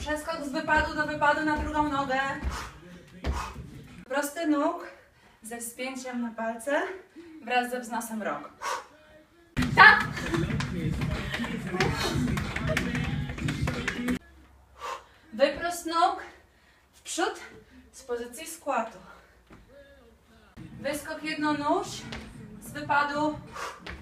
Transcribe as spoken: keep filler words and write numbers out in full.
Przeskok z wypadu do wypadu na drugą nogę. Prosty nóg ze wspięciem na palce wraz ze wznosem rąk. Tak! Wyprost nóg w przód z pozycji skłatu. Wyskok jednonóż z wypadu